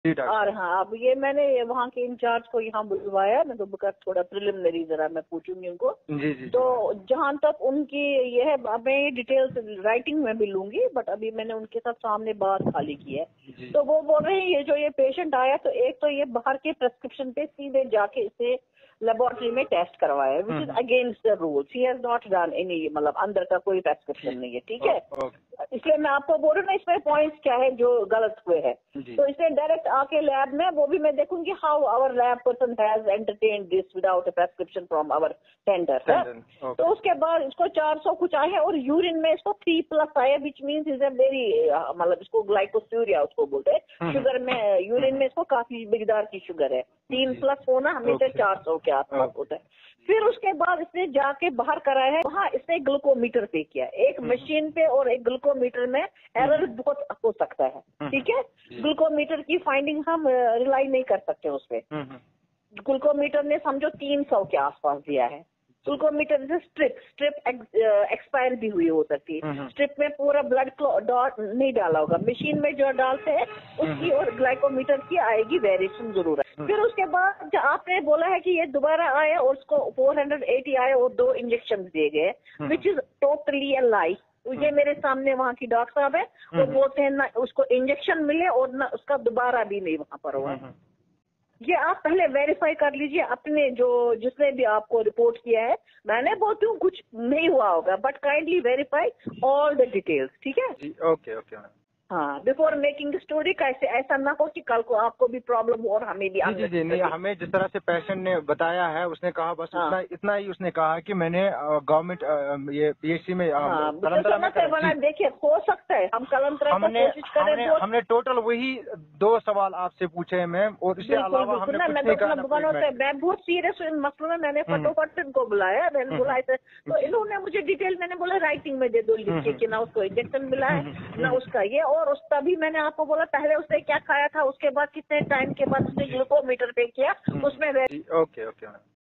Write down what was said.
जी doctor. और हाँ, अब ये मैंने वहाँ के इंचार्ज को यहाँ बुलवाया, मैं तो बुका थोड़ा प्रिलिमिनरी जरा मैं पूछूंगी उनको। जी जी। तो जहाँ तक उनकी ये है, अब मैं ये डिटेल्स राइटिंग में भी लूंगी, बट अभी मैंने उनके साथ सामने बात खाली की है। तो वो बोल रहे हैं ये जो ये पेशेंट आया, तो एक तो ये बाहर के प्रेस्क्रिप्शन पे सीधे जाके इसे लेबोरेटरी में टेस्ट करवाया, which is against the rules. He has not done any, मतलब अंदर का कोई प्रेस्क्रिप्शन नहीं है, ठीक है। इसलिए मैं आपको बोल रही हूँ ना, इसमें पॉइंट्स क्या है जो गलत हुए हैं। तो इसलिए डायरेक्ट आके लैब में वो भी मैं देखूंगी how our lab person has entertain this without a prescription from our tender है। तो उसके बाद इसको 400 कुछ आए हैं, और यूरिन में इसको 3+ आया, which means is a very, मतलब इसको ग्लाइकोस्यूरिया उसको बोलते हैं। शुगर में, यूरिन में इसको काफी मिकदार की शुगर है। 3+ होना हमेशा 400 के आसपास होता है। फिर उसके बाद इसने जाके बाहर कराया है, वहाँ इसने ग्लूकोमीटर पे किया, एक मशीन पे और एक ग्लूकोमीटर में एरर बहुत हो सकता है, ठीक है। ग्लूकोमीटर की फाइंडिंग हम रिलाई नहीं कर सकते उस पे। ग्लूकोमीटर ने समझो 300 के आसपास दिया है। ग्लूकोमीटर से स्ट्रिप एक्सपायर भी हुई हो सकती है। स्ट्रिप में पूरा ब्लड डॉट नहीं डाला होगा, मशीन में जो डालते हैं उसकी और ग्लाइकोमीटर की आएगी वेरिएशन जरूर है। फिर उसके बाद आपने बोला है कि ये दोबारा आया और उसको 480 आए और 2 इंजेक्शन दिए गए, विच इज टोटली अ लाई। ये मेरे सामने वहाँ की डॉक्टर साहब है, वो बोलते हैं ना उसको इंजेक्शन मिले और ना उसका दोबारा भी नहीं वहाँ पर हुआ। ये आप पहले वेरीफाई कर लीजिए अपने जो जिसने भी आपको रिपोर्ट किया है। मैंने बोलती हूँ कुछ नहीं हुआ होगा, but kindly verify all the details, ठीक है जी। Okay okay ma'am. हाँ, बिफोर मेकिंग स्टोरी, कैसे ऐसा ना हो कि कल को आपको भी प्रॉब्लम हो और हमें भी। जी जी नहीं, हमें जिस तरह से पेशेंट ने बताया है, उसने कहा बस इतना ही उसने कहा कि मैंने गवर्नमेंट ये पीएचसी में कलंतरा में देखिए, हो सकता है हम कलंतरा को कोशिश करें। हमने टोटल वही 2 सवाल आपसे पूछे मैम, और इसके अलावा हमने कुछ नहीं कहा। मैं बहुत सीरियस हूँ इन मसलों में। मैंने फटोफट इनको बुलाया, मैंने बुलाया तो इन्होंने मुझे डिटेल, मैंने बोला राइटिंग में दे दो लिख के कि ना उसको इंजेक्शन मिला है ना उसका ये, और उस तभी मैंने आपको बोला पहले उसने क्या खाया था, उसके बाद कितने टाइम के बाद उसने ग्लूकोमीटर पे किया उसमें। Okay okay.